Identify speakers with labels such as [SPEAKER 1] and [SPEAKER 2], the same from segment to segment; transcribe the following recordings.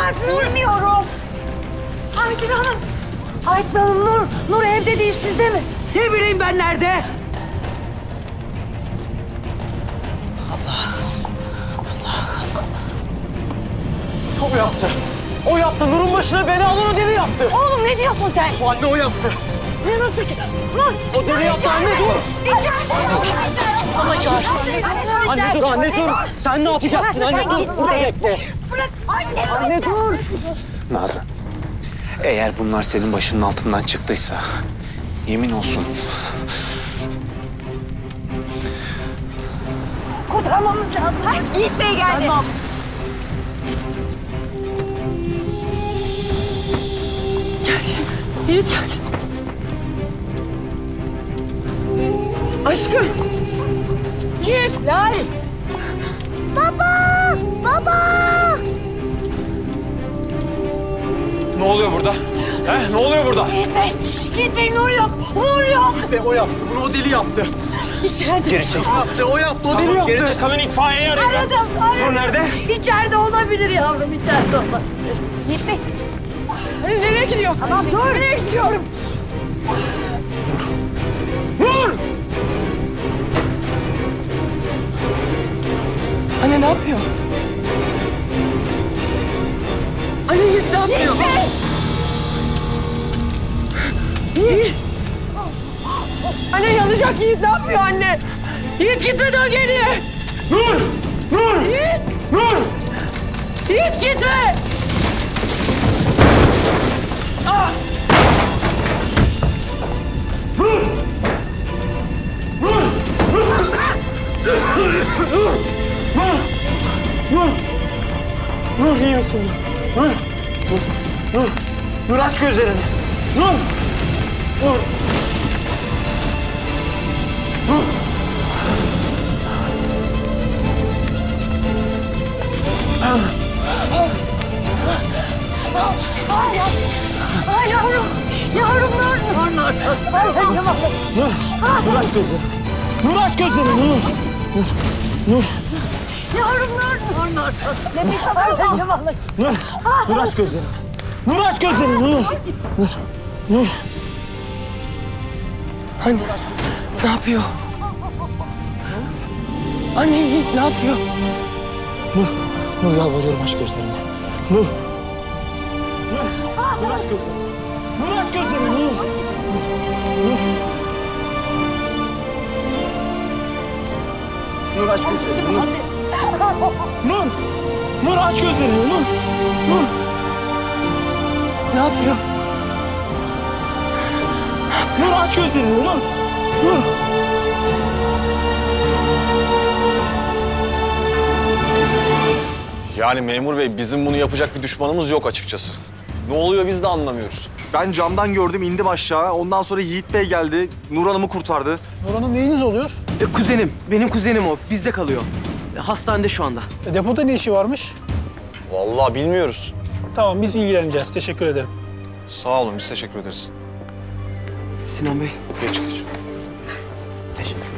[SPEAKER 1] olamaz. Bilmiyorum.
[SPEAKER 2] Aytun Hanım. Aytun Hanım, Nur evde değil, sizde mi?
[SPEAKER 3] Ne bileyim ben nerede?
[SPEAKER 4] O yaptı. O yaptı. Nur'un başına bela alır o deli yaptı.
[SPEAKER 2] Oğlum ne diyorsun sen?
[SPEAKER 4] O anne o yaptı.
[SPEAKER 2] Ne nasıl ki? Nur!
[SPEAKER 4] O deli yaptı anne dur.
[SPEAKER 2] Ama çağır.
[SPEAKER 4] Anne dur anne dur. Sen ne yapacaksın anne dur. Burada bekle.
[SPEAKER 2] Bırak anne.
[SPEAKER 4] Anne dur.
[SPEAKER 5] Nazan, eğer bunlar senin başının altından çıktıysa yemin olsun
[SPEAKER 2] Kurtarmamız lazım. Yiğit Bey geldi.
[SPEAKER 4] Tamam.
[SPEAKER 3] Yiğit geldi. Aşkım. Yiğit. Lal.
[SPEAKER 2] Baba! Baba!
[SPEAKER 5] ne oluyor burada? Ne oluyor burada?
[SPEAKER 2] Yiğit Bey, Nur yok. Nur yok.
[SPEAKER 4] Ve o yaptı. Bunu o deli yaptı.
[SPEAKER 2] İçeride.
[SPEAKER 5] Geri çek.
[SPEAKER 4] O yaptı. O yaptı. O deli yaptı.
[SPEAKER 5] Geride kalan itfaiyeyi arayın.
[SPEAKER 2] Aradım.
[SPEAKER 5] Nur nerede?
[SPEAKER 2] İçeride olabilir yavrum, içeride olabilir. Yiğit Bey.
[SPEAKER 3] Nereye gidiyor?
[SPEAKER 2] Tamam, dur.
[SPEAKER 3] Nereye gidiyorum? Nur! Anne ne yapıyor? Anne Yiğit ne yapıyor? Yiğit! Anne yanacak, Yiğit ne yapıyor anne? Yiğit gitme, dön geriye!
[SPEAKER 5] Nur! Nur!
[SPEAKER 3] Yiğit!
[SPEAKER 5] Nur!
[SPEAKER 3] Yiğit gitme! Ah!
[SPEAKER 5] Nur! Nur! Nur!
[SPEAKER 4] Nur iyi misin? Nur. Nur. Nur aç gözlerini. Nur. Nur. Nur.
[SPEAKER 2] Ay yavrum. Yavrum Nur. Tamam.
[SPEAKER 4] Nur. Nur aç gözlerini. Nur aç gözlerini. Nur. Nur.
[SPEAKER 2] Yavrum Nur. Nefes alacağım.
[SPEAKER 4] Nur. Nur aç gözlerini. Nur aç gözlerini. Nur. Nur.
[SPEAKER 3] Anne ne yapıyor? Anne Yiğit ne yapıyor?
[SPEAKER 4] Nur. Nur yalvarıyorum aç gözlerini. Nur. Nur. Nur aç gözlerini. Nur aç gözlerini. Nur. Nur. Nur aç gözlerini. Nur. Nur. Nur aç gözlerini. Nur. Nur.
[SPEAKER 3] Ne yapıyor?
[SPEAKER 4] Nur aç gözlerini. Nur. Nur.
[SPEAKER 6] Yani memur bey bizim bunu yapacak bir düşmanımız yok açıkçası. Ne oluyor biz de anlamıyoruz.
[SPEAKER 7] Ben camdan gördüm, indim aşağı. Ondan sonra Yiğit Bey geldi, Nur Hanım'ı kurtardı.
[SPEAKER 4] Nur Hanım neyiniz oluyor?
[SPEAKER 3] Kuzenim, benim kuzenim o. Bizde kalıyor. Hastanede şu anda.
[SPEAKER 4] Depoda ne işi varmış?
[SPEAKER 6] Vallahi bilmiyoruz.
[SPEAKER 4] Tamam biz ilgileneceğiz. Teşekkür ederim.
[SPEAKER 6] Sağ olun biz teşekkür ederiz.
[SPEAKER 3] Sinan Bey.
[SPEAKER 6] Geç geç.
[SPEAKER 3] Teşekkürler.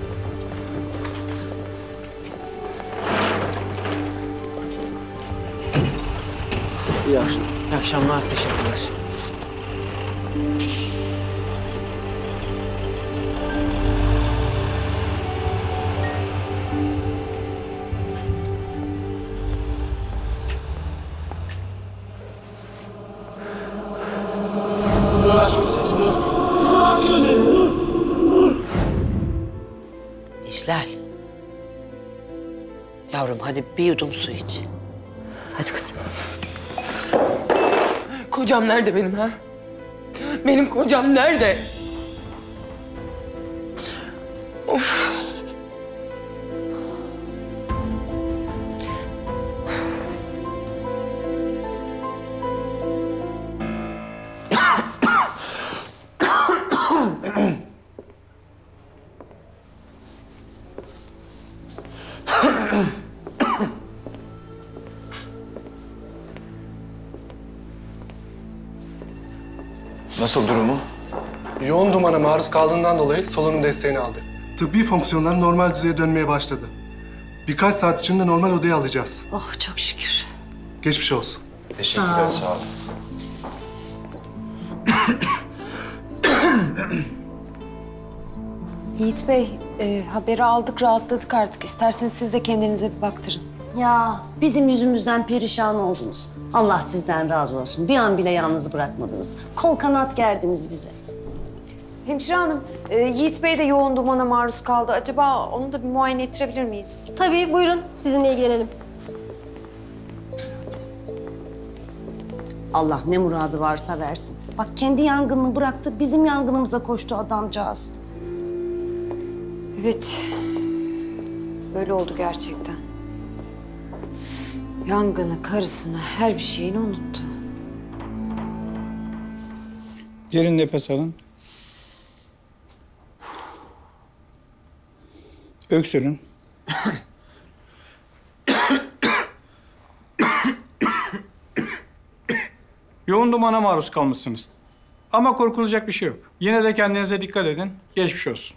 [SPEAKER 3] İyi akşamlar, teşekkürler.
[SPEAKER 8] İşler. Yavrum hadi bir yudum su iç. Hadi kızım.
[SPEAKER 3] Kocam nerede benim ha? Benim kocam nerede? Of.
[SPEAKER 6] Nasıl durumu?
[SPEAKER 9] Yoğun dumana maruz kaldığından dolayı solunum desteğini aldı. Tıbbi fonksiyonlar normal düzeye dönmeye başladı. Birkaç saat içinde normal odaya alacağız.
[SPEAKER 8] Oh çok şükür.
[SPEAKER 9] Geçmiş olsun.
[SPEAKER 6] Teşekkürler, sağ olun.
[SPEAKER 8] Yiğit Bey, haberi aldık, rahatladık artık. İsterseniz siz de kendinize bir baktırın.
[SPEAKER 2] Ya bizim yüzümüzden perişan oldunuz. Allah sizden razı olsun. Bir an bile yalnız bırakmadınız. Kol kanat gerdiniz bize.
[SPEAKER 8] Hemşire hanım, Yiğit Bey de yoğun dumana maruz kaldı. Acaba onu da bir muayene ettirebilir miyiz?
[SPEAKER 1] Tabii buyurun sizinle ilgilenelim.
[SPEAKER 2] Allah ne muradı varsa versin. Bak kendi yangınını bıraktı, bizim yangınımıza koştu adamcağız.
[SPEAKER 8] Evet, böyle oldu gerçekten. Yangını, karısını, her bir şeyini unuttu.
[SPEAKER 10] Derin nefes alın. Öksürün. Yoğun dumana maruz kalmışsınız. Ama korkulacak bir şey yok. Yine de kendinize dikkat edin. Geçmiş olsun.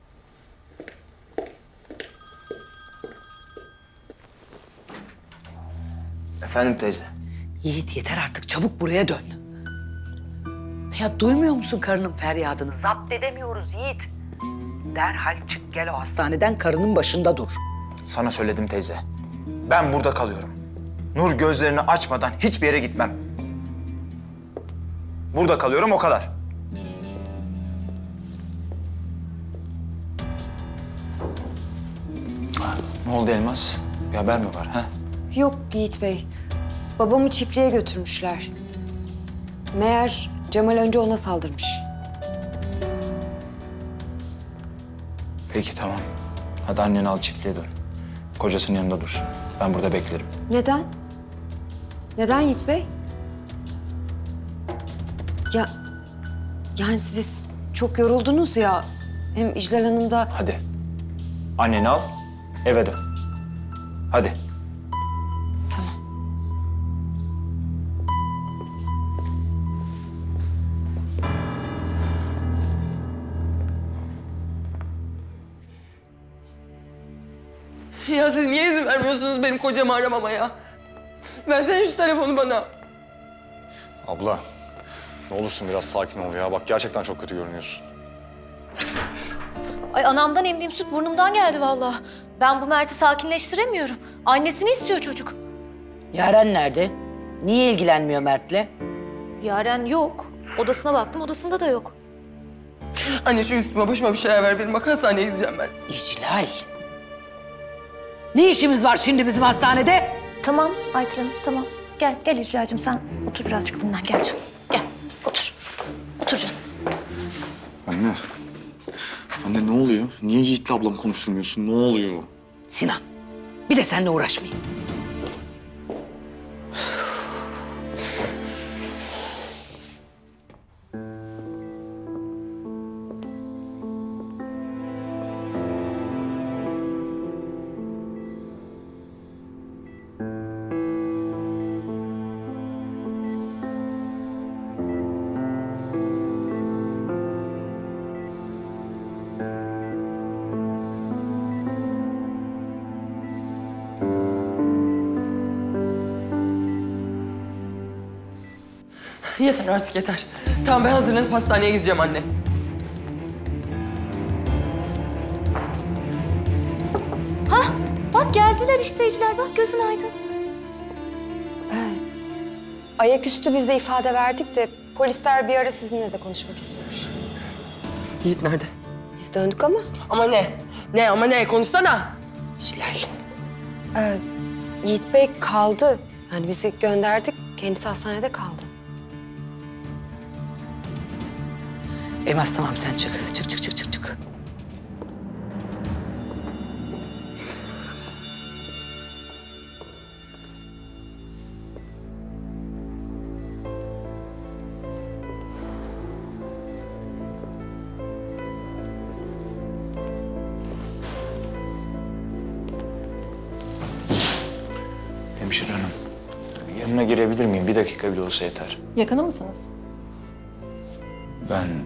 [SPEAKER 7] Efendim teyze.
[SPEAKER 11] Yiğit yeter artık, çabuk buraya dön. Ya duymuyor musun karının feryadını? Zapt edemiyoruz Yiğit. Derhal çık gel o hastaneden, karının başında dur.
[SPEAKER 7] Sana söyledim teyze. Ben burada kalıyorum. Nur gözlerini açmadan hiçbir yere gitmem. Burada kalıyorum, o kadar. Ne oldu Elmas? Bir haber mi var? Ha?
[SPEAKER 8] Yok Yiğit Bey, babamı çiftliğe götürmüşler. Meğer Cemal önce ona saldırmış.
[SPEAKER 7] Peki tamam. Hadi anneni al, çiftliğe dön. Kocasının yanında dursun. Ben burada beklerim.
[SPEAKER 8] Neden? Neden Yiğit Bey? Yani siz çok yoruldunuz ya. Hem İclal Hanım da...
[SPEAKER 7] Hadi. Anneni al, eve dön. Hadi.
[SPEAKER 3] Ya siz niye izin vermiyorsunuz benim kocamı aramama ya? Versene şu telefonu bana.
[SPEAKER 6] Abla, ne olursun biraz sakin ol ya. Bak gerçekten çok kötü görünüyorsun.
[SPEAKER 1] Ay anamdan emdiğim süt burnumdan geldi vallahi. Ben bu Mert'i sakinleştiremiyorum. Annesini istiyor çocuk.
[SPEAKER 11] Yaren nerede? Niye ilgilenmiyor Mert'le?
[SPEAKER 1] Yaren yok. Odasına baktım, odasında da yok.
[SPEAKER 3] Anne şu üstüme başıma bir şeyler ver. Benim bak hastaneye gideceğim ben.
[SPEAKER 11] İclal. Ne işimiz var şimdi bizim hastanede?
[SPEAKER 1] Tamam Aytül Hanım, tamam. Gel İclal'cığım sen otur birazcık dinlen. Gel canım. Gel, otur. Otur canım.
[SPEAKER 6] Anne. Anne ne oluyor? Niye Yiğit'le ablamı konuşturmuyorsun? Ne oluyor?
[SPEAKER 11] Sinan, bir de seninle uğraşmayayım.
[SPEAKER 3] Yeter artık yeter. Tamam ben hazırlanıp hastaneye gideceğim anne.
[SPEAKER 1] Bak geldiler işte İclal, bak gözün aydın.
[SPEAKER 8] Ayaküstü biz de ifade verdik de polisler bir ara sizinle de konuşmak istiyormuş.
[SPEAKER 3] Yiğit nerede?
[SPEAKER 8] Biz döndük ama.
[SPEAKER 3] Ama ne? Ne ama ne? Konuşsana.
[SPEAKER 11] İclal.
[SPEAKER 8] Yiğit Bey kaldı. Yani bizi gönderdik, kendisi hastanede kaldı.
[SPEAKER 11] Elmas tamam sen çık. Çık.
[SPEAKER 7] Hemşire hanım, yanına girebilir miyim? Bir dakika bile olsa yeter.
[SPEAKER 1] Yakını mısınız?
[SPEAKER 7] Ben...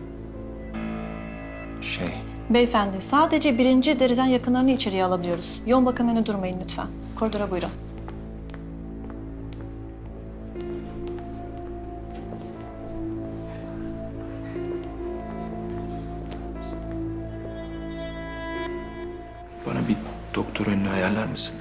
[SPEAKER 1] Beyefendi, sadece 1. dereceden yakınlarını içeriye alabiliyoruz. Yoğun bakım önüne durmayın lütfen. Koridora buyurun.
[SPEAKER 12] Bana bir doktor önünü ayarlar mısın?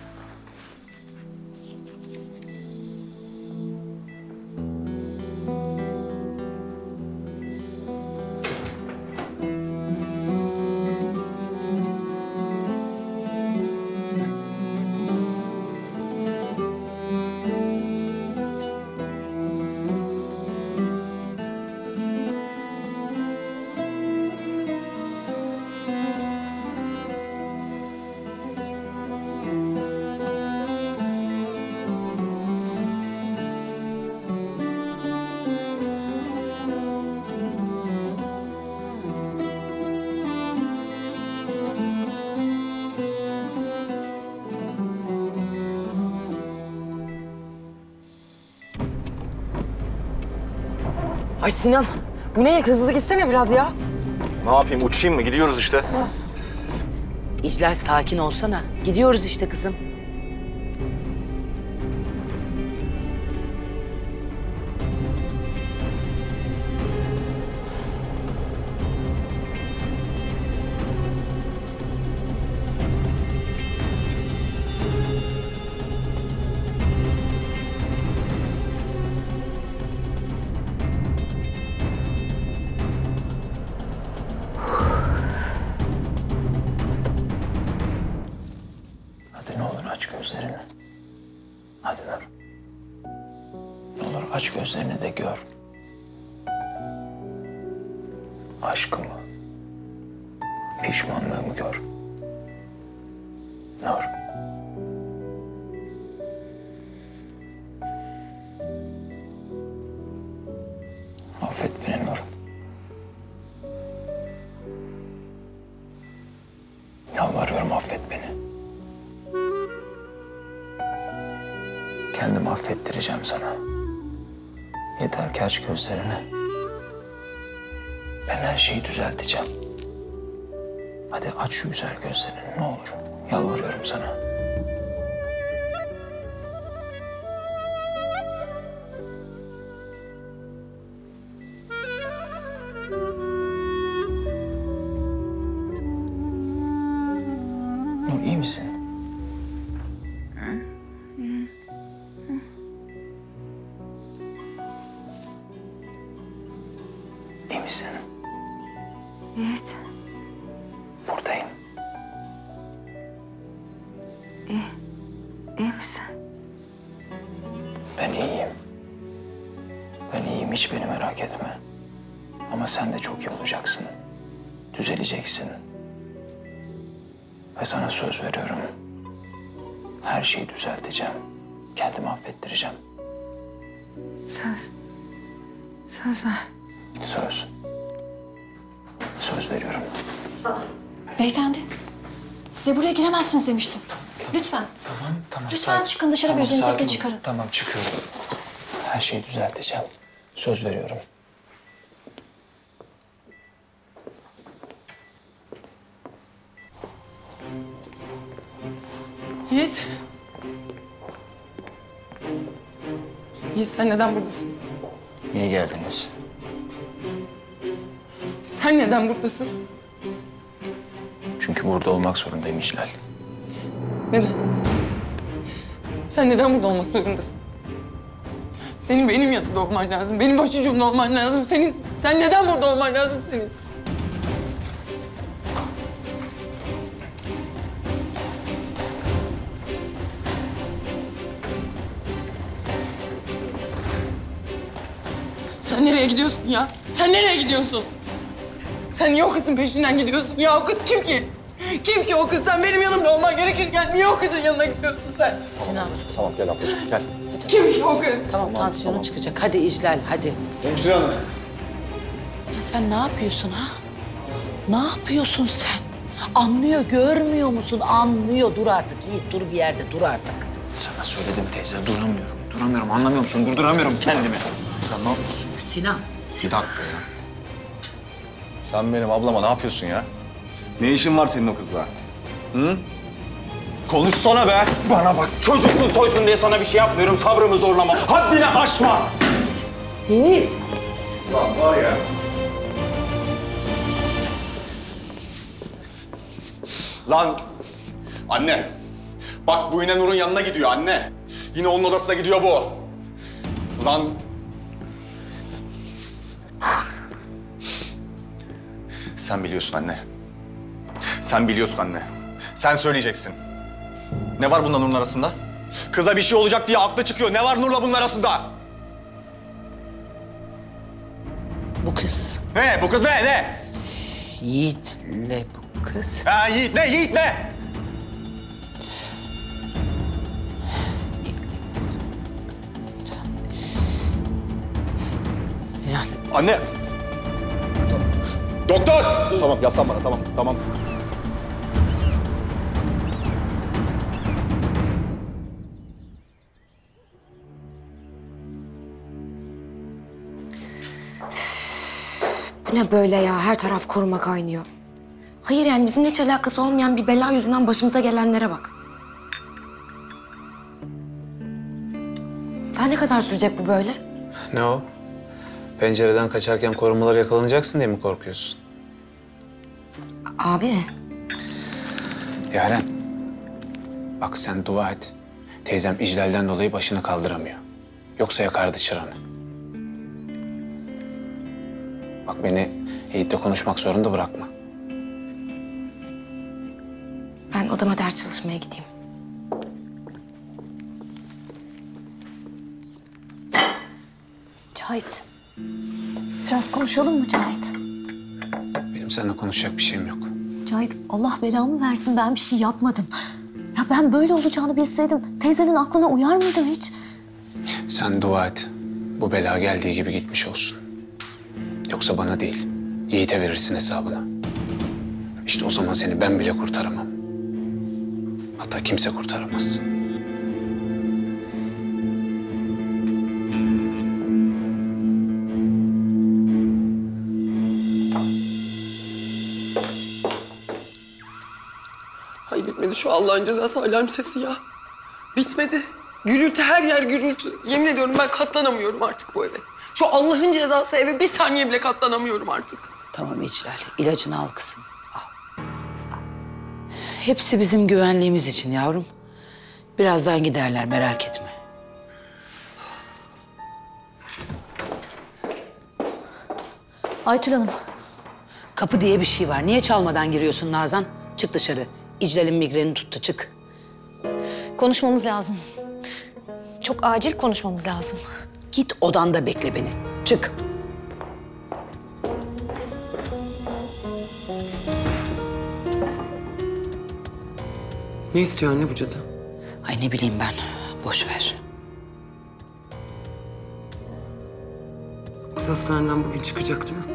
[SPEAKER 3] Ay Sinan, bu ne? Hızlı gitsene biraz ya.
[SPEAKER 6] Ne yapayım, uçayım mı? Gidiyoruz işte.
[SPEAKER 11] İclal sakin olsana. Gidiyoruz işte kızım.
[SPEAKER 12] Hadi ne olur aç gözlerini. Hadi Nur. Ne olur aç gözlerini de gör. Aşkımı, pişmanlığımı gör. Nur. Affet beni Nur. Yalvarıyorum affet beni. Kendimi affettireceğim sana. Yeter ki aç gözlerini. Ben her şeyi düzelteceğim. Hadi aç şu güzel gözlerini ne olur. Yalvarıyorum sana. Nur iyi misin? İyi misin?
[SPEAKER 8] Evet.
[SPEAKER 12] Buradayım.
[SPEAKER 8] İyi misin?
[SPEAKER 12] Ben iyiyim. Ben iyiyim, hiç beni merak etme. Ama sen de çok iyi olacaksın. Düzeleceksin. Ve sana söz veriyorum. Her şeyi düzelteceğim. Kendimi affettireceğim.
[SPEAKER 8] Söz. Söz ver.
[SPEAKER 12] Söz. Söz veriyorum.
[SPEAKER 1] Beyefendi, size buraya giremezsiniz demiştim. Lütfen.
[SPEAKER 12] Tamam.
[SPEAKER 1] Lütfen çıkın dışarı, bir üzerinizdekileri çıkarın.
[SPEAKER 12] Tamam, çıkıyorum. Her şeyi düzelteceğim. Söz veriyorum.
[SPEAKER 3] Yiğit. Yiğit sen neden buradasın?
[SPEAKER 12] Niye geldiniz?
[SPEAKER 3] Sen neden buradasın?
[SPEAKER 12] Çünkü burada olmak zorundayım İclal.
[SPEAKER 3] Neden? Sen neden burada olmak zorundasın? Senin benim yanımda olman lazım. Benim başucumda olman lazım. Sen neden burada olman lazım senin? Sen nereye gidiyorsun ya? Sen nereye gidiyorsun? Sen niye o kızın peşinden gidiyorsun ya? O kız kim ki? Kim ki o kız? Sen benim yanımda olman gerekirken niye o kızın yanına gidiyorsun sen?
[SPEAKER 11] Sinan.
[SPEAKER 6] Tamam gel ablacığım gel.
[SPEAKER 3] Kim ki o kız?
[SPEAKER 11] Tamam, tansiyonun çıkacak. Hadi İclal, hadi.
[SPEAKER 6] Hemşire hanım.
[SPEAKER 11] Ya sen ne yapıyorsun ha? Ne yapıyorsun sen? Anlıyor, görmüyor musun? Anlıyor. Dur artık Yiğit, dur bir yerde, dur artık.
[SPEAKER 12] Sana söyledim teyze, duramıyorum. Duramıyorum, anlamıyor musun? Durduramıyorum kendimi.
[SPEAKER 6] Sen ne yapıyorsun?
[SPEAKER 11] Sinan.
[SPEAKER 6] Bir dakika ya. Sen benim ablama ne yapıyorsun ya? Ne işin var senin o kızla? Hı? Konuşsana be!
[SPEAKER 5] Bana bak, çocuksun toysun diye sana bir şey yapmıyorum. Sabrımı zorlama. Haddini aşma.
[SPEAKER 3] Yiğit.
[SPEAKER 6] Lan var ya. Lan Anne. Bak bu yine Nur'un yanına gidiyor anne. Yine onun odasına gidiyor bu. Lan. Sen biliyorsun anne. Sen biliyorsun anne. Sen söyleyeceksin. Ne var bununla Nur'un arasında? Kıza bir şey olacak diye aklı çıkıyor. Ne var Nur'la bunun arasında?
[SPEAKER 11] Bu kız.
[SPEAKER 6] Ne? Bu kız ne?
[SPEAKER 11] Yiğit'le bu kız.
[SPEAKER 6] Ha Yiğit ne? Yiğit ne?
[SPEAKER 11] Sinan.
[SPEAKER 6] Anne. Doktor! Tamam yaslan bana tamam.
[SPEAKER 8] Bu ne böyle ya? Her taraf koruma kaynıyor. Hayır yani bizimle hiç alakası olmayan bir bela yüzünden başımıza gelenlere bak. Daha ne kadar sürecek bu böyle?
[SPEAKER 5] Ne o? Pencereden kaçarken korumalar yakalanacaksın diye mi korkuyorsun?
[SPEAKER 8] Abi.
[SPEAKER 5] Yaren, bak sen dua et. Teyzem iclalden dolayı başını kaldıramıyor. Yoksa yakardı çıranı. Bak beni Yiğit'le konuşmak zorunda bırakma.
[SPEAKER 8] Ben odama ders çalışmaya gideyim.
[SPEAKER 1] Cahit. Biraz konuşalım mı Cahit?
[SPEAKER 5] Benim seninle konuşacak bir şeyim yok.
[SPEAKER 1] Cahit Allah belamı versin ben bir şey yapmadım. Ya ben böyle olacağını bilseydim teyzenin aklına uyar mıydım hiç?
[SPEAKER 5] Sen dua et. Bu bela geldiği gibi gitmiş olsun. Yoksa bana değil, Yiğit'e verirsin hesabını. İşte o zaman seni ben bile kurtaramam. Hatta kimse kurtaramaz.
[SPEAKER 3] Ay bitmedi şu Allah'ın cezası alarm sesi ya. Bitmedi. Gürültü her yer gürültü. Yemin ediyorum ben katlanamıyorum artık bu eve. Şu Allah'ın cezası eve bir saniye bile katlanamıyorum artık.
[SPEAKER 11] Tamam İclal, ilacını al kızım. Al. Hepsi bizim güvenliğimiz için yavrum. Birazdan giderler, merak etme.
[SPEAKER 1] Aytül Hanım.
[SPEAKER 11] Kapı diye bir şey var. Niye çalmadan giriyorsun Nazan? Çık dışarı. İclal'in migreni tuttu, çık.
[SPEAKER 1] Konuşmamız lazım. Çok acil konuşmamız lazım.
[SPEAKER 11] Git odanda bekle beni. Çık.
[SPEAKER 3] Ne istiyor anne bu cadı?
[SPEAKER 11] Ay ne bileyim ben. Boş ver.
[SPEAKER 3] Kız hastaneden bugün çıkacak değil mi?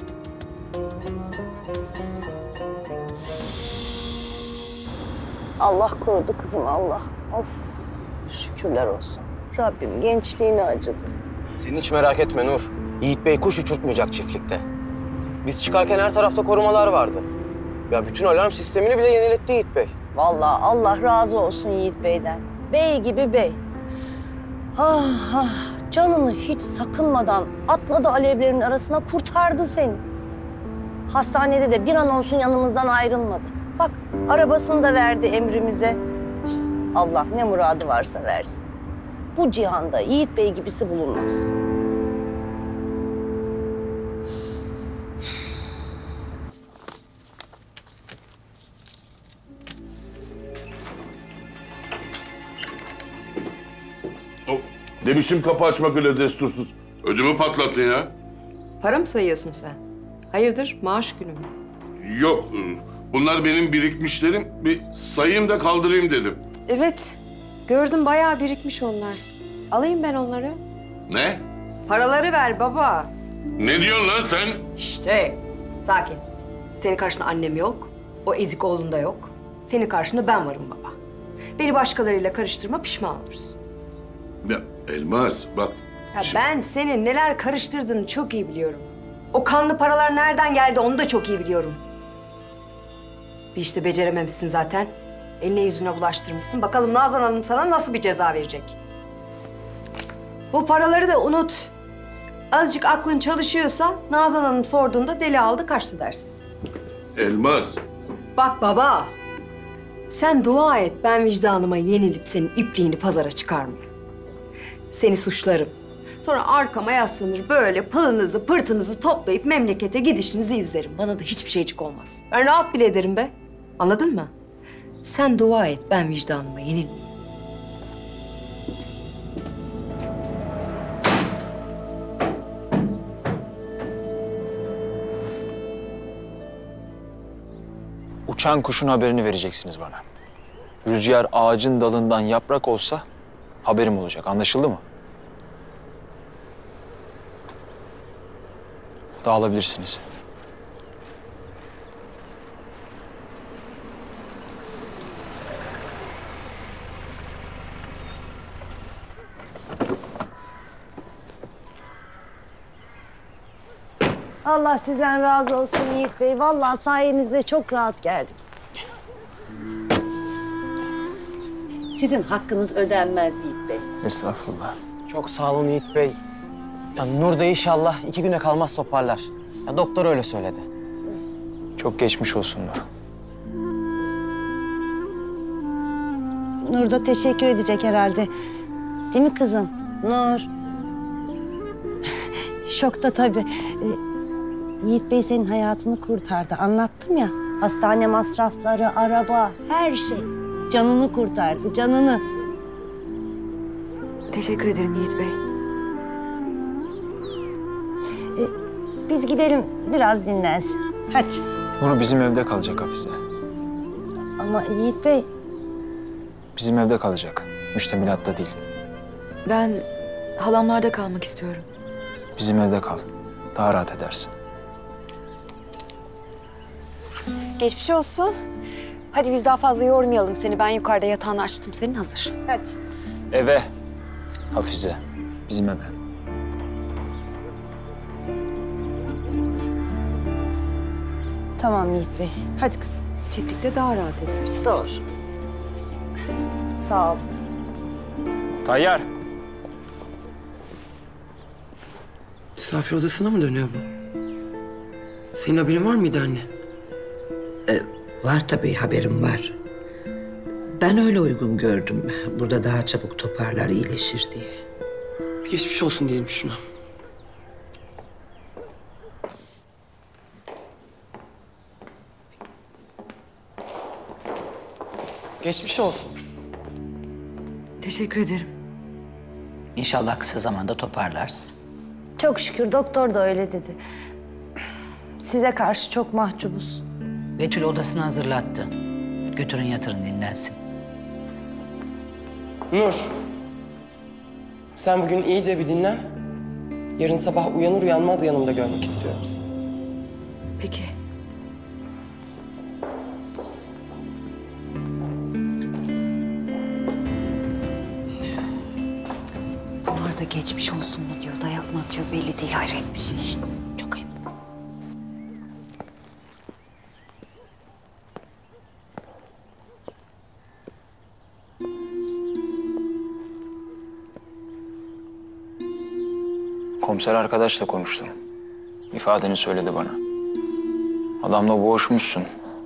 [SPEAKER 2] Allah korudu kızım Allah. Of şükürler olsun. Rabbim gençliğini acıdı.
[SPEAKER 13] Sen hiç merak etme Nur. Yiğit Bey kuş uçurtmayacak çiftlikte. Biz çıkarken her tarafta korumalar vardı. Ya bütün alarm sistemini bile yeniletti Yiğit Bey.
[SPEAKER 2] Vallahi Allah razı olsun Yiğit Bey'den. Bey gibi bey. Ah ah canını hiç sakınmadan atladı alevlerin arasına kurtardı seni. Hastanede de bir an olsun yanımızdan ayrılmadı. Bak arabasını da verdi emrimize. Allah ne muradı varsa versin. Bu cihanda Yiğit Bey gibisi bulunmaz.
[SPEAKER 14] Demişim kapı açmak öyle destursuz. Ödümü patlattın ya.
[SPEAKER 8] Para mı sayıyorsun sen? Hayırdır, maaş günü mü?
[SPEAKER 14] Yok, bunlar benim birikmişlerim. Bir sayayım da kaldırayım dedim.
[SPEAKER 8] Evet, gördüm bayağı birikmiş onlar. Alayım ben onları.
[SPEAKER 14] Ne?
[SPEAKER 8] Paraları ver baba.
[SPEAKER 14] Ne diyorsun lan sen?
[SPEAKER 8] İşte, sakin. Senin karşında annem yok, o ezik oğlun da yok. Senin karşında ben varım baba. Beni başkalarıyla karıştırma, pişman olursun.
[SPEAKER 14] Ya Elmas bak.
[SPEAKER 8] Ya ben senin neler karıştırdığını çok iyi biliyorum. O kanlı paralar nereden geldi onu da çok iyi biliyorum. Bir işte becerememişsin zaten. Eline yüzüne bulaştırmışsın. Bakalım Nazan Hanım sana nasıl bir ceza verecek? Bu paraları da unut. Azıcık aklın çalışıyorsa Nazan Hanım sorduğunda deli aldı kaçtı dersin.
[SPEAKER 14] Elmas.
[SPEAKER 8] Bak baba, Sen dua et ben vicdanıma yenilip senin ipliğini pazara çıkarmıyorum. Seni suçlarım. Sonra arkama yaslanır böyle pılınızı pırtınızı toplayıp memlekete gidişinizi izlerim. Bana da hiçbir şeycik olmaz. Ben rahat bile ederim be. Anladın mı? Sen dua et ben vicdanıma yenilmeyeyim.
[SPEAKER 12] Uçan kuşun haberini vereceksiniz bana. Rüzgar ağacın dalından yaprak olsa haberim olacak. Anlaşıldı mı? Dağılabilirsiniz.
[SPEAKER 2] Allah sizden razı olsun Yiğit Bey. Vallahi sayenizde çok rahat geldik. Sizin hakkınız ödenmez Yiğit Bey.
[SPEAKER 12] Estağfurullah.
[SPEAKER 13] Çok sağ olun Yiğit Bey. Ya Nur da inşallah 2 güne kalmaz toparlar. Ya doktor öyle söyledi.
[SPEAKER 12] Çok geçmiş olsun Nur.
[SPEAKER 2] Nur da teşekkür edecek herhalde. Değil mi kızım? Nur. Şokta tabii. Yiğit Bey senin hayatını kurtardı. Anlattım ya. Hastane masrafları, araba, her şey. Canını kurtardı, canını.
[SPEAKER 8] Teşekkür ederim Yiğit Bey.
[SPEAKER 2] Biz gidelim, biraz dinlensin. Hadi.
[SPEAKER 12] Nur bizim evde kalacak Hafize.
[SPEAKER 2] Ama Yiğit Bey...
[SPEAKER 12] Bizim evde kalacak. Müştemilatta değil.
[SPEAKER 15] Ben halamlarda kalmak istiyorum.
[SPEAKER 12] Bizim evde kal. Daha rahat edersin.
[SPEAKER 15] Geçmiş olsun. Hadi biz daha fazla yormayalım seni. Ben yukarıda yatağını açtım. Senin hazır.
[SPEAKER 2] Hadi.
[SPEAKER 12] Eve. Hafize. Bizim eve.
[SPEAKER 2] Tamam Yiğit Bey. Hadi kızım.
[SPEAKER 8] Çiftlikte daha rahat edersin.
[SPEAKER 2] Doğru. Sağ ol.
[SPEAKER 12] Tayyar.
[SPEAKER 3] Misafir odasına mı dönüyor bu? Senin haberin var mıydı anne?
[SPEAKER 11] Var tabii haberim var. Ben öyle uygun gördüm. Burada daha çabuk toparlar, iyileşir diye.
[SPEAKER 3] Bir geçmiş olsun diyelim şuna. Geçmiş olsun.
[SPEAKER 15] Teşekkür ederim.
[SPEAKER 11] İnşallah kısa zamanda toparlarsın.
[SPEAKER 2] Çok şükür doktor da öyle dedi. Size karşı çok mahcubuz.
[SPEAKER 11] Betül odasını hazırlattı. Götürün yatırın dinlensin.
[SPEAKER 3] Nur. Sen bugün iyice bir dinlen. Yarın sabah uyanır uyanmaz yanımda görmek istiyorum seni.
[SPEAKER 15] Peki.
[SPEAKER 8] Bunlar da geçmiş olsun mu diyor, dayak mı atıyor belli değil, hayret bir şey. Şişt, çok ayıp.
[SPEAKER 12] Komiser arkadaşla konuştum. İfadeni söyledi bana. Adamla boğuşmuşsun.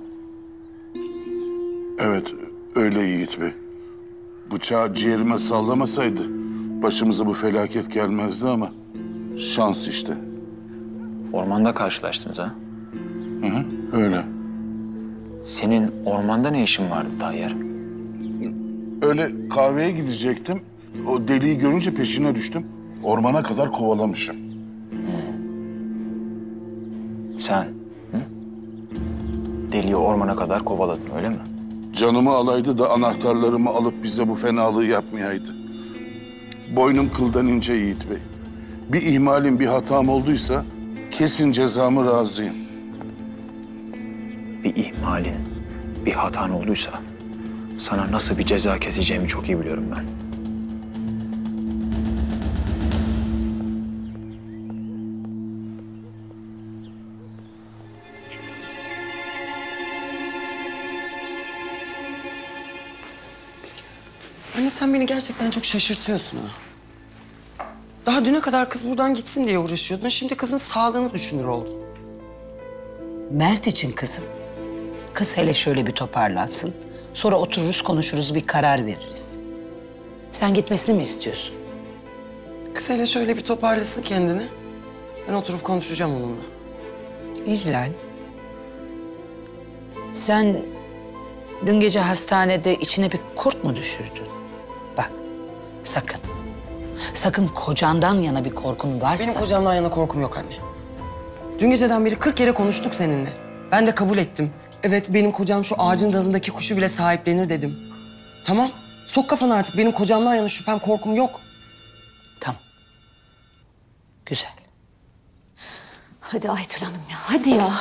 [SPEAKER 14] Evet, öyle Yiğit Bey. Bıçağı ciğerime sallamasaydı başımıza bu felaket gelmezdi ama şans işte.
[SPEAKER 12] Ormanda karşılaştınız ha?
[SPEAKER 14] Hı hı, öyle.
[SPEAKER 12] Senin ormanda ne işin vardı Tayyar?
[SPEAKER 14] Öyle kahveye gidecektim. O deliği görünce peşine düştüm. Ormana kadar kovalamışım.
[SPEAKER 12] Sen? Hı? Deliği ormana kadar kovaladın öyle mi?
[SPEAKER 14] Canımı alaydı da anahtarlarımı alıp bize bu fenalığı yapmayaydı. Boynum kıldan ince Yiğit Bey. Bir ihmalim, bir hatam olduysa kesin cezamı razıyım.
[SPEAKER 12] Bir ihmalin, bir hatan olduysa sana nasıl bir ceza keseceğimi çok iyi biliyorum ben.
[SPEAKER 3] Anne sen beni gerçekten çok şaşırtıyorsun ha. Daha düne kadar kız buradan gitsin diye uğraşıyordun. Şimdi kızın sağlığını düşünür oldun.
[SPEAKER 11] Mert için kızım. Kız hele şöyle bir toparlansın. Sonra otururuz, konuşuruz, bir karar veririz. Sen gitmesini mi istiyorsun?
[SPEAKER 3] Kız hele şöyle bir toparlasın kendini. Ben oturup konuşacağım onunla.
[SPEAKER 11] İclal. Sen dün gece hastanede içine bir kurt mu düşürdün? Bak, sakın. Sakın kocandan yana bir korkun varsa...
[SPEAKER 3] Benim kocamdan yana korkum yok anne. Dün geceden beri 40 kere konuştuk seninle. Ben de kabul ettim. Evet, benim kocam şu ağacın dalındaki kuşu bile sahiplenir dedim. Tamam, sok kafanı artık. Benim kocamdan yana şüphem, korkum yok.
[SPEAKER 11] Tamam. Güzel.
[SPEAKER 1] Hadi Aytül Hanım ya, hadi ya.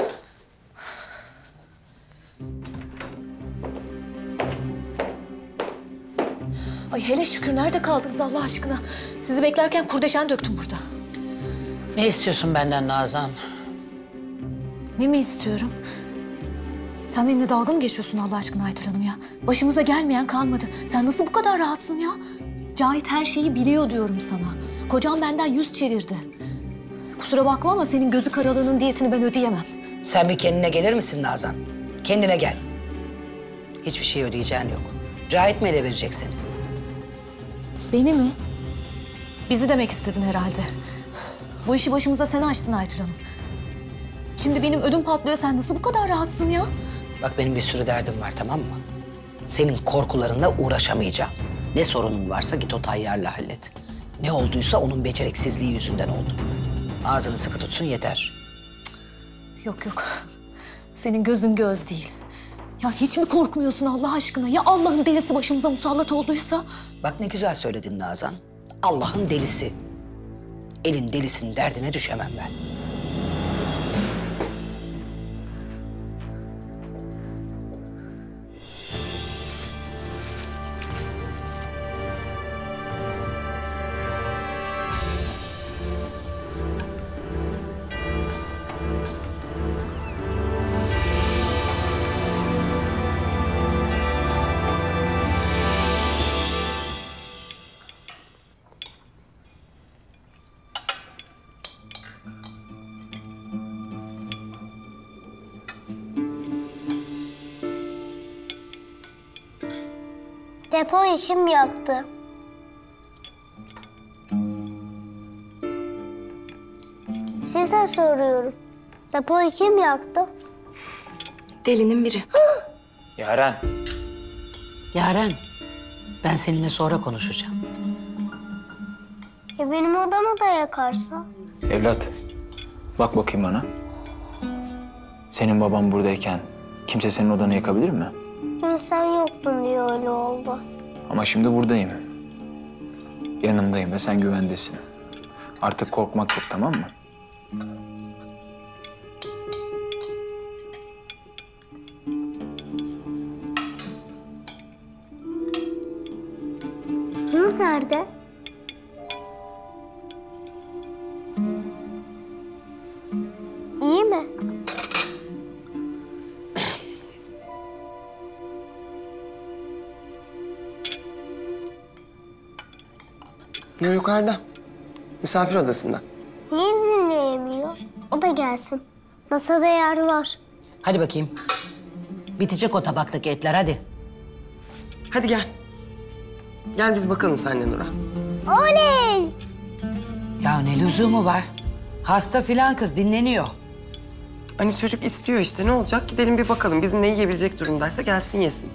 [SPEAKER 1] Ay hele şükür, nerede kaldınız Allah aşkına? Sizi beklerken kurdeşen döktüm burada.
[SPEAKER 11] Ne istiyorsun benden Nazan?
[SPEAKER 1] Ne mi istiyorum? Sen benimle dalga mı geçiyorsun Allah aşkına Aytül Hanım ya? Başımıza gelmeyen kalmadı. Sen nasıl bu kadar rahatsın ya? Cahit her şeyi biliyor diyorum sana. Kocam benden yüz çevirdi. Kusura bakma ama senin gözü karalığının diyetini ben ödeyemem.
[SPEAKER 11] Sen bir kendine gelir misin Nazan? Kendine gel. Hiçbir şey ödeyeceğin yok. Cahit mi ele verecek seni?
[SPEAKER 1] Beni mi? Bizi demek istedin herhalde. Bu işi başımıza sen açtın Aytül Hanım. Şimdi benim ödüm patlıyor. Sen nasıl bu kadar rahatsın ya?
[SPEAKER 11] Bak benim bir sürü derdim var, tamam mı? Senin korkularınla uğraşamayacağım. Ne sorunun varsa git o tayyarla hallet. Ne olduysa onun beceriksizliği yüzünden oldu. Ağzını sıkı tutsun yeter.
[SPEAKER 1] Yok yok. Senin gözün göz değil. Ya hiç mi korkmuyorsun Allah aşkına? Ya Allah'ın delisi başımıza musallat olduysa?
[SPEAKER 11] Bak ne güzel söyledin Nazan. Allah'ın delisi. Elin delisinin derdine düşemem ben.
[SPEAKER 16] Depo işim yaktı. Size soruyorum. Depoyu kim yaktı?
[SPEAKER 15] Delinin biri.
[SPEAKER 12] Yaren.
[SPEAKER 11] Yaren, ben seninle sonra konuşacağım.
[SPEAKER 16] Ya benim odamı da yakarsa?
[SPEAKER 12] Evlat, bak bakayım bana. Senin baban buradayken kimse senin odanı yakabilir mi?
[SPEAKER 16] Dün sen yoktun diye öyle oldu.
[SPEAKER 12] Ama şimdi buradayım. Yanındayım ve sen güvendesin. Artık korkmak yok, tamam mı?
[SPEAKER 16] Nur nerede? İyi mi?
[SPEAKER 3] Nur yukarıda. Misafir odasında.
[SPEAKER 16] Niye bizimle yemiyor? O da gelsin. Masada yer var.
[SPEAKER 11] Hadi bakayım. Bitecek o tabaktaki etler, hadi.
[SPEAKER 3] Hadi gel. Gel biz bakalım seninle Nur'a.
[SPEAKER 16] Oley!
[SPEAKER 11] Ya ne lüzumu var? Hasta filan kız, dinleniyor.
[SPEAKER 3] Hani çocuk istiyor işte, ne olacak? Gidelim bir bakalım. Bizim ne yiyebilecek durumdaysa gelsin yesin.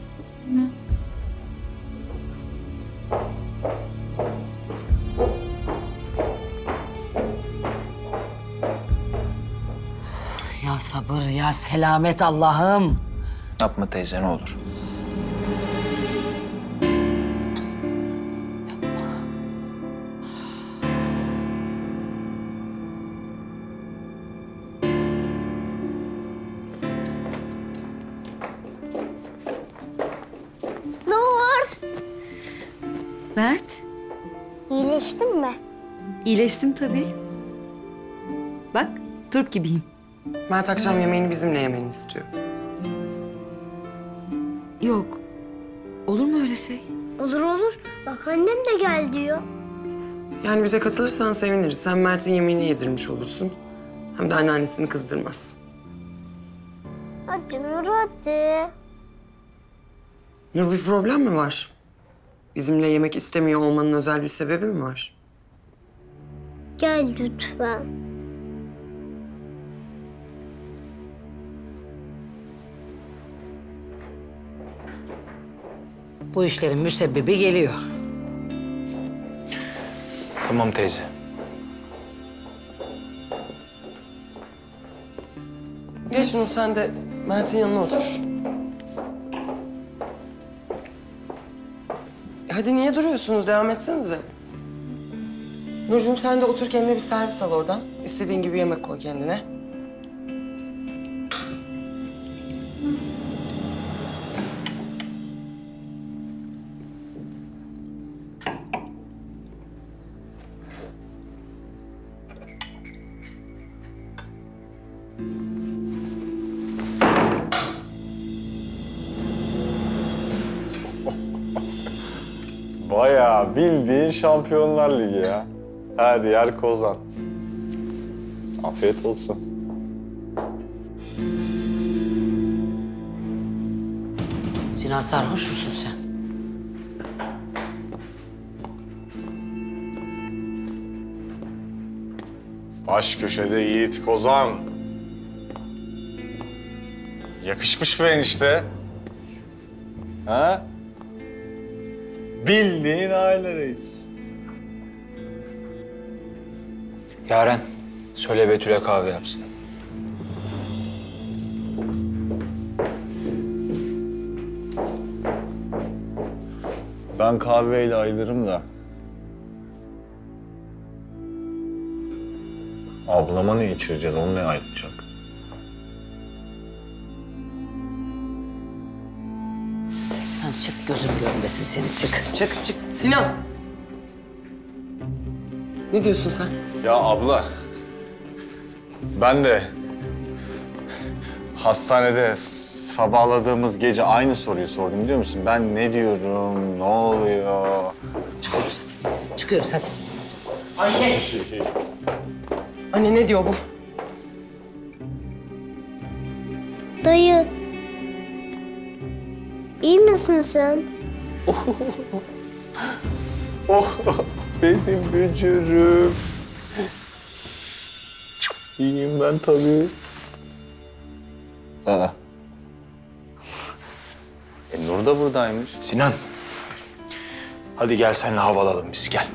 [SPEAKER 11] Ya sabır, ya selamet Allah'ım.
[SPEAKER 12] Yapma teyze, ne olur.
[SPEAKER 16] Nur!
[SPEAKER 15] Mert,
[SPEAKER 16] İyileştin mi?
[SPEAKER 15] iyileştim tabii. Bak, Türk gibiyim.
[SPEAKER 3] Mert akşam yemeğini bizimle yemeni istiyor.
[SPEAKER 15] Yok, olur mu öyle şey?
[SPEAKER 16] Olur olur. Bak annem de gel diyor.
[SPEAKER 3] Yani bize katılırsan seviniriz. Sen Mert'in yemeğini yedirmiş olursun. Hem de anneannesini kızdırmaz.
[SPEAKER 16] Hadi Nur hadi.
[SPEAKER 3] Nur, bir problem mi var? Bizimle yemek istemiyor olmanın özel bir sebebi mi var?
[SPEAKER 16] Gel lütfen.
[SPEAKER 11] Bu işlerin müsebbibi geliyor.
[SPEAKER 12] Tamam teyze.
[SPEAKER 3] Geç Nur, sen de Mert'in yanına otur. Hadi niye duruyorsunuz? Devam etsenize. Nurcuğum sen de otur, kendine bir servis al oradan. İstediğin gibi yemek koy kendine.
[SPEAKER 6] Bayağı bildiğin Şampiyonlar Ligi ya. Her yer kozan. Afiyet olsun.
[SPEAKER 11] Sinan, sarhoş musun sen?
[SPEAKER 6] Baş köşede Yiğit Kozan. Yakışmış be enişte. Ha? Bildiğin aile reisi.
[SPEAKER 12] Yaren, söyle Betül'e kahve yapsın.
[SPEAKER 6] Ben kahveyle ayılırım da. Ablama ne içireceğiz, onu ne ayılacak?
[SPEAKER 11] Sen çık, gözüm görmesin seni, çık.
[SPEAKER 3] Çık, çık. Sinan! Ne diyorsun sen?
[SPEAKER 6] Ya abla, ben de hastanede sabahladığımız gece aynı soruyu sordum biliyor musun? Ben ne diyorum, ne oluyor?
[SPEAKER 11] Çıkıyoruz hadi. Çıkıyoruz hadi.
[SPEAKER 3] Anne! Anne ne diyor bu?
[SPEAKER 16] Dayı. İyi misin sen?
[SPEAKER 6] Oh, benim bücürüm. İyiyim ben tabii. Aa. Nur da buradaymış.
[SPEAKER 12] Sinan, hadi gel seninle hava alalım biz, gel.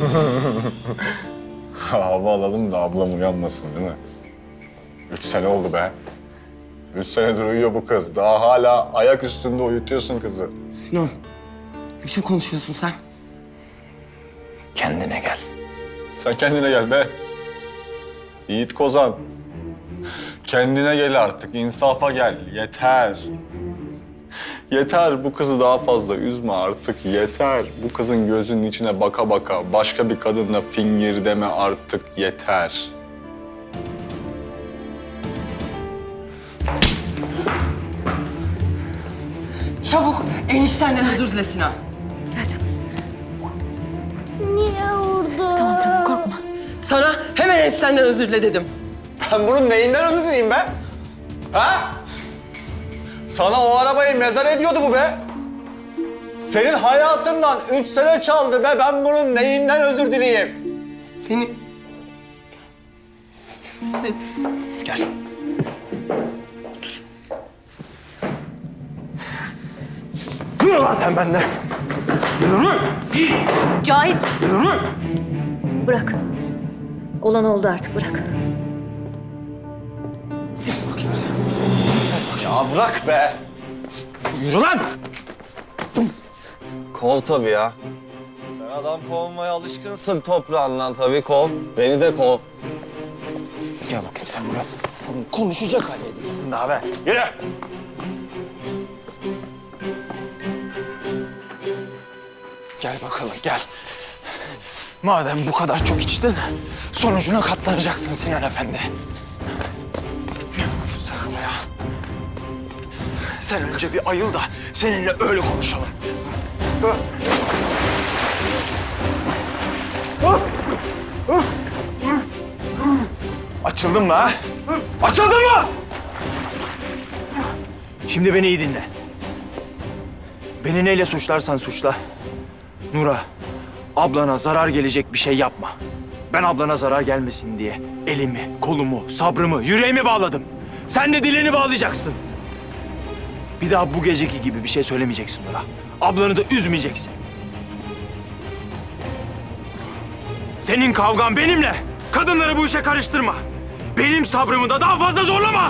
[SPEAKER 6] Hava alalım da ablam uyanmasın değil mi? 3 sene oldu be. 3 senedir uyuyor bu kız. Daha hala ayak üstünde uyutuyorsun kızı.
[SPEAKER 3] Sinan, ne biçim konuşuyorsun sen?
[SPEAKER 12] Kendine gel.
[SPEAKER 6] Sen kendine gel be. Yiğit Kozan. Kendine gel artık, insafa gel. Yeter. Yeter, bu kızı daha fazla üzme artık, yeter. Bu kızın gözünün içine baka baka başka bir kadınla fingir deme artık, yeter.
[SPEAKER 3] Çabuk eniştenden özür dile Sinan.
[SPEAKER 1] Gel canım.
[SPEAKER 16] Niye vurdun?
[SPEAKER 1] Tamam tamam, korkma.
[SPEAKER 3] Sana hemen eniştenden özür dile dedim.
[SPEAKER 6] Ben bunun neyinden özür dileyim be? Ha? Sana o arabayı mezar ediyordu bu be. Senin hayatından 3 sene çaldı be. Ben bunun neyinden özür dileyeyim?
[SPEAKER 3] Seni...
[SPEAKER 12] Gel.
[SPEAKER 3] Yürü lan sen benden. Yürü.
[SPEAKER 1] Cahit.
[SPEAKER 3] Yürü.
[SPEAKER 1] Bırak. Olan oldu artık, bırak.
[SPEAKER 6] Ya bırak be. Yürü lan. Kov tabii ya. Sen adam kovmaya alışkınsın toprağından tabii, kov. Beni de kov.
[SPEAKER 12] Gel bakayım sen buraya. Sen konuşacak halde değilsin daha be. Yürü. Gel bakalım, gel. Madem bu kadar çok içtin, sonucuna katlanacaksın Sinan Efendi. Gel bakayım sen buraya. Sen önce bir ayıl da seninle öyle konuşalım. Açıldın mı ha? Açıldın mı? Şimdi beni iyi dinle.
[SPEAKER 7] Beni neyle suçlarsan suçla. Nur'a, ablana zarar gelecek bir şey yapma. Ben ablana zarar gelmesin diye elimi, kolumu, sabrımı, yüreğimi bağladım. Sen de dilini bağlayacaksın. Bir daha bu geceki gibi bir şey söylemeyeceksin Nur'a. Ablanı da üzmeyeceksin. Senin kavgan benimle. Kadınları bu işe karıştırma. Benim sabrımı da daha fazla zorlama.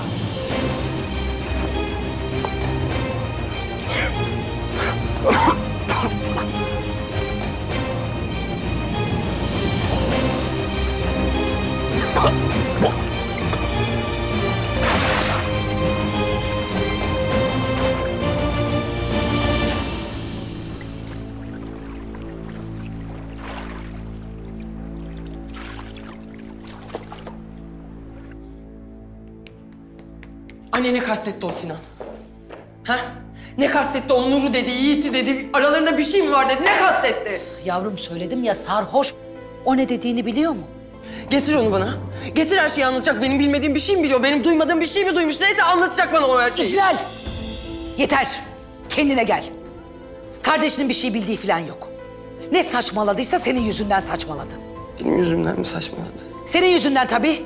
[SPEAKER 3] Anne ne kastetti o Sinan? Ha? Ne kastetti o Nur'u dedi, Yiğit'i dedi, aralarında bir şey mi var dedi, ne kastetti?
[SPEAKER 11] Yavrum söyledim ya sarhoş. O ne dediğini biliyor mu?
[SPEAKER 3] Getir onu bana. Getir her şeyi anlatacak. Benim bilmediğim bir şey mi biliyor? Benim duymadığım bir şey mi duymuş? Neyse anlatacak bana o her şeyi.
[SPEAKER 11] İclal! Yeter. Kendine gel. Kardeşinin bir şey bildiği falan yok. Ne saçmaladıysa senin yüzünden saçmaladı.
[SPEAKER 3] Benim yüzümden mi saçmaladı?
[SPEAKER 11] Senin yüzünden tabii.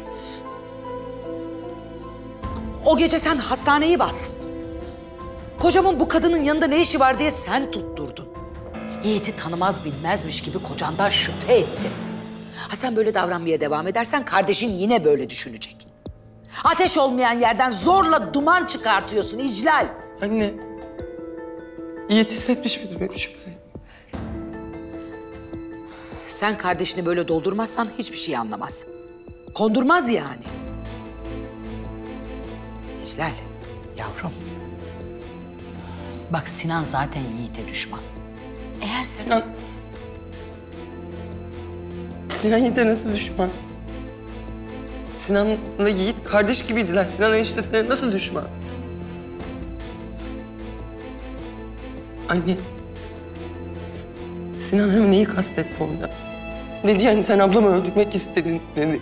[SPEAKER 11] O gece sen hastaneyi bastın. Kocamın bu kadının yanında ne işi var diye sen tutturdun. Yiğit'i tanımaz bilmezmiş gibi kocandan şüphe ettin. Ha sen böyle davranmaya devam edersen kardeşin yine böyle düşünecek. Ateş olmayan yerden zorla duman çıkartıyorsun İclal.
[SPEAKER 3] Anne, Yiğit hissetmiş miydi benim şüpheyi?
[SPEAKER 11] Sen kardeşini böyle doldurmazsan hiçbir şey anlamaz. Kondurmaz yani. İclal, yavrum. Bak Sinan zaten Yiğit'e düşman. Eğer
[SPEAKER 3] Sinan Yiğit'e nasıl düşman? Sinan'la Yiğit kardeş gibiydiler. Sinan eniştesine nasıl düşman? Anne, Sinan hem neyi kastetti orada? Dedi yani sen ablamı öldürmek istedin dedi.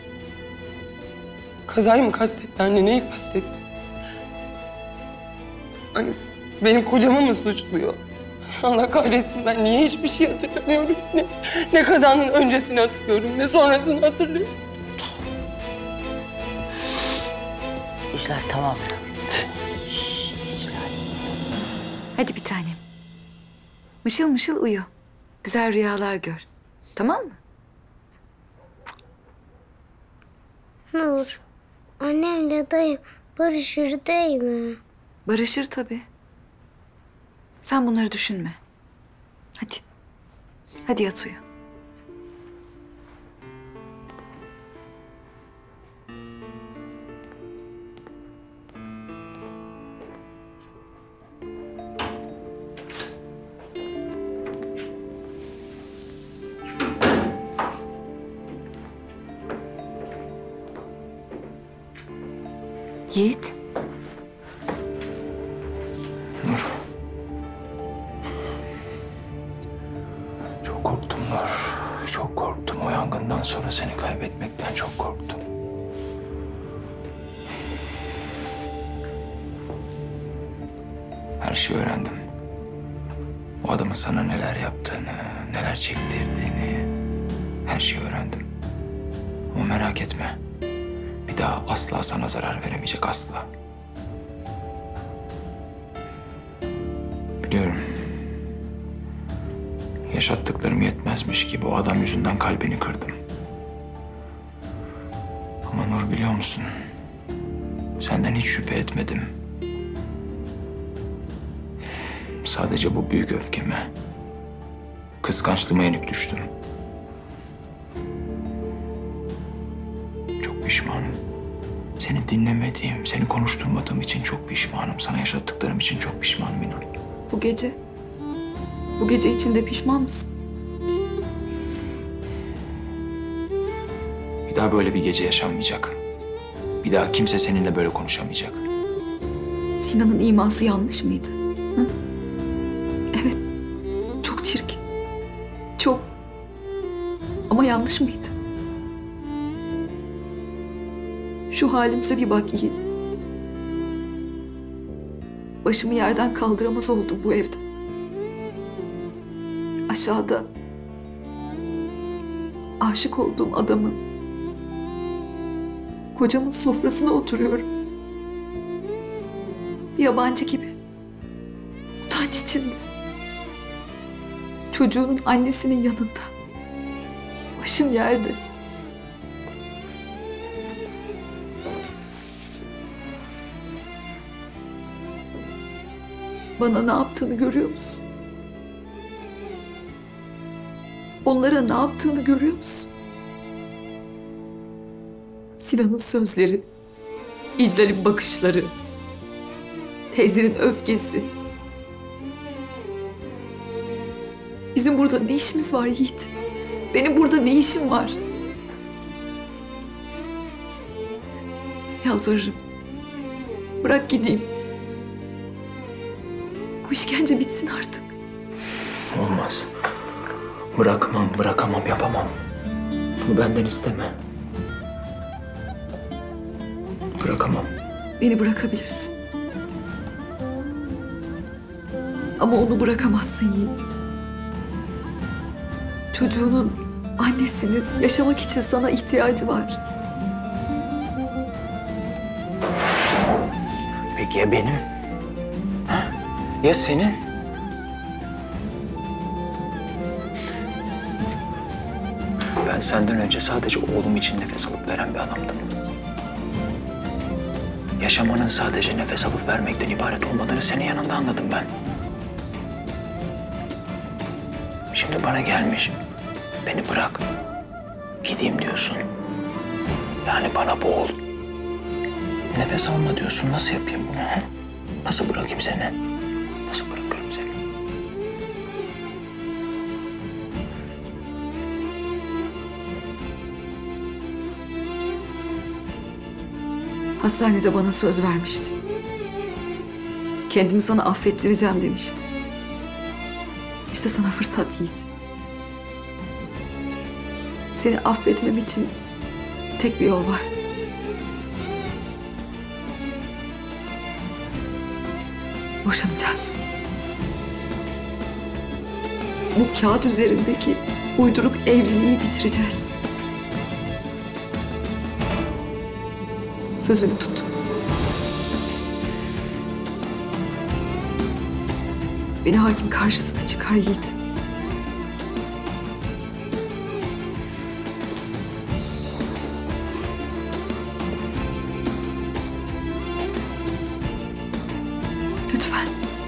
[SPEAKER 3] Kazayı mı kastetti anne, neyi kastetti? Anne, benim kocamı mı suçluyor? Allah kahretsin ben niye hiçbir şey hatırlamıyorum? Ne kazanın öncesini hatırlıyorum, ne sonrasını hatırlıyorum.
[SPEAKER 11] İclal tamam.
[SPEAKER 15] Hadi bir tanem. Mışıl mışıl uyu. Güzel rüyalar gör. Tamam mı?
[SPEAKER 16] Nur, annemle dayım barışır değil mi?
[SPEAKER 15] Barışır tabii. Sen bunları düşünme. Hadi. Hadi yat uyu. Yiğit.
[SPEAKER 7] Nur. Çok korktum Nur. Çok korktum. O yangından sonra seni kaybetmekten çok korktum. Her şeyi öğrendim. O adamın sana neler yaptığını, neler çektirdiğini, her şeyi öğrendim. Ama merak etme. Bir daha asla sana zarar veremeyecek, asla. Biliyorum. Yaşattıklarım yetmezmiş gibi o adam yüzünden kalbini kırdım. Ama Nur biliyor musun? Senden hiç şüphe etmedim. Sadece bu büyük öfkeme, kıskançlığıma yenik düştüm. Çok pişmanım. Seni dinlemediğim, seni konuşturmadığım için çok pişmanım. Sana yaşattıklarım için çok pişmanım inan.
[SPEAKER 15] Bu gece içinde pişman mısın?
[SPEAKER 7] Bir daha böyle bir gece yaşanmayacak. Bir daha kimse seninle böyle konuşamayacak.
[SPEAKER 15] Sinan'ın iması yanlış mıydı? Hı? Evet. Çok çirkin. Çok. Ama yanlış mıydı? Şu halimize bir bak Yiğit. Başımı yerden kaldıramaz oldum bu evde.
[SPEAKER 17] aşağıda aşık olduğum adamın, kocamın sofrasına oturuyorum. Bir yabancı gibi. Utanç içinde. Çocuğunun annesinin yanında. Başım yerde. Bana ne yaptığını görüyor musun? Onlara ne yaptığını görüyor musun? Sinan'ın sözleri, İclal'in bakışları, teyzenin öfkesi. Bizim burada ne işimiz var Yiğit? Benim burada ne işim var? Yalvarırım. Bırak gideyim. Bu işkence bitsin artık.
[SPEAKER 7] Olmaz. Bırakamam, bırakamam, yapamam. Bunu benden isteme. Bırakamam.
[SPEAKER 17] Beni bırakabilirsin. Ama onu bırakamazsın Yiğit. Çocuğunun, annesinin yaşamak için sana ihtiyacı var.
[SPEAKER 7] Peki ya benim? Ha? Ya senin? Ben senden önce sadece oğlum için nefes alıp veren bir adamdım. Yaşamanın sadece nefes alıp vermekten ibaret olmadığını senin yanında anladım ben. Şimdi bana gelmiş, beni bırak, gideyim diyorsun. Yani bana boğul. Nefes alma diyorsun, nasıl yapayım bunu? He? Nasıl bırakayım seni? Nasıl bırakırım seni?
[SPEAKER 17] Hastanede bana söz vermişti. Kendimi sana affettireceğim demişti. İşte sana fırsat Yiğit. Seni affetmem için tek bir yol var. Boşanacağız. Bu kağıt üzerindeki uyduruk evliliği bitireceğiz. Sözünü tut. Beni hakim karşısına çıkar Yiğit. Lütfen.